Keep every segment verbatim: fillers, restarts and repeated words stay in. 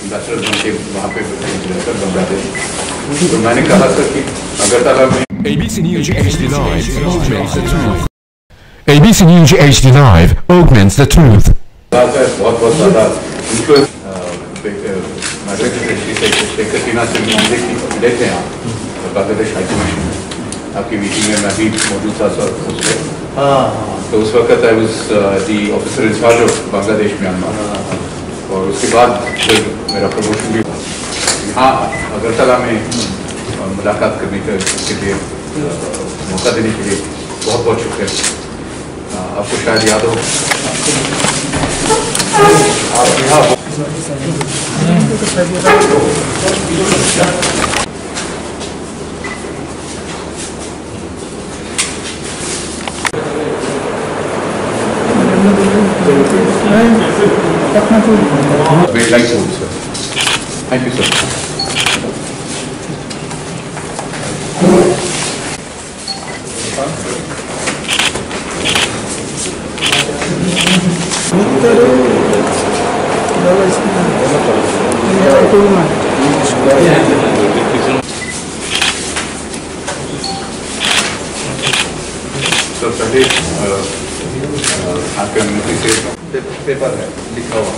Ambassador बन के वहाँ पे सर बांग्लादेश। तो मैंने कहा सर कि अगरतला में A B C News H D Live augments the truth. A B C News H D Live augments the truth. बहुत बहुत ज़्यादा इन्फ्लुएंस मैड्रिड से शेख हसीना से मिलने की लेते हैं आप बांग्लादेश हाई कमीशन आपकी मीटिंग में मैं भी मौजूद था सर उसमें। हाँ तो उस वक्त I was the officer in charge of Bangladesh Myanmar और उसके बाद फिर मेरा प्रमोशन भी यहाँ अगरतला में मुलाकात करने के लिए मौका देने के लिए बहुत बहुत शुक्रिया। आपको शायद याद हो आप यहाँ Very nice of you, sir. Thank you, sir. So, पहले आपके अनुमति से पेपर है लिखा हुआ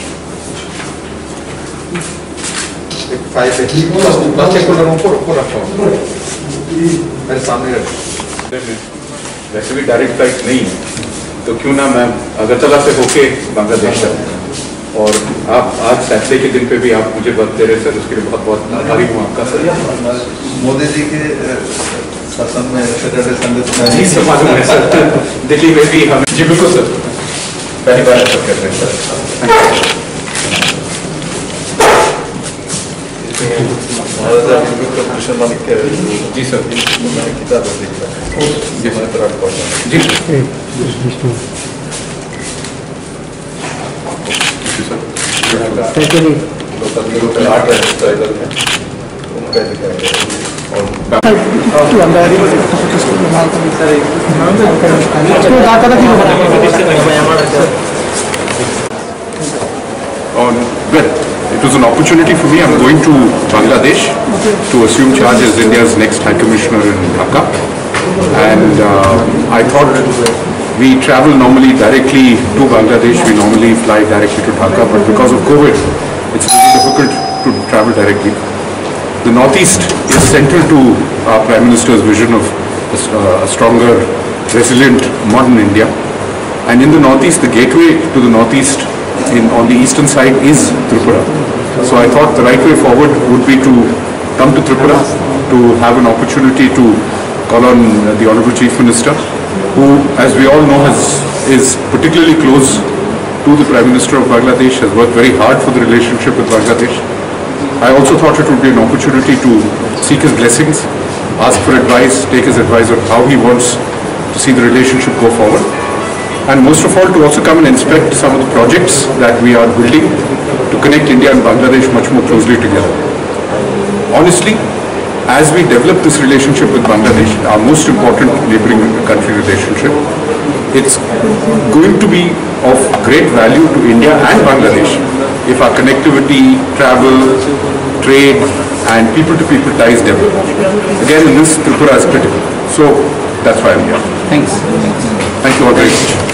एक फाइल है बच्चे को लोगों को रखो रखा हुआ मेरे सामने रखो। वैसे भी डायरेक्ट फ्लाइट नहीं है तो क्यों ना मैं अगरतला से होके बांग्लादेश जाऊँ और आप आज सैटरडे के दिन पे भी आप मुझे वक्त दे रहे सर उसके लिए बहुत बहुत आभारी हूँ आपका सर। मोदी जी के शासन में सैटरडे संडे मालूम है सर दिल्ली में भी हम जी बिल्कुल सर पहली बार ऐसा कर रहे हैं सर। जी सर किताब जी लोकल आर्ट है उनका दिखाएंगे On well, it was an opportunity for me. I'm going to Bangladesh to assume charge as India's next High Commissioner in Dhaka, and uh, I thought we travel normally directly to Bangladesh. We normally fly directly to Dhaka, but because of COVID, it's really difficult to travel directly. The Northeast is central to our Prime Minister's vision of a, a stronger, resilient, modern India. And in the Northeast, the gateway to the Northeast in, on the eastern side is Tripura. So I thought the right way forward would be to come to Tripura to have an opportunity to call on the Honorable Chief Minister, who, as we all know, has, is particularly close to the Prime Minister of Bangladesh, has worked very hard for the relationship with Bangladesh. I also thought it would be an opportunity to seek his blessings, ask for advice, take his advice on how he wants to see the relationship go forward. And most of all, to also come and inspect some of the projects that we are building to connect India and Bangladesh much more closely together. Honestly, as we develop this relationship with Bangladesh, our most important neighboring country relationship, it's going to be of great value to India and Bangladesh if our connectivity, travel, trade and people-to-people ties develop. Again, in this, Tripura is critical. So, that's why I'm here. Thanks. Thank you all very much.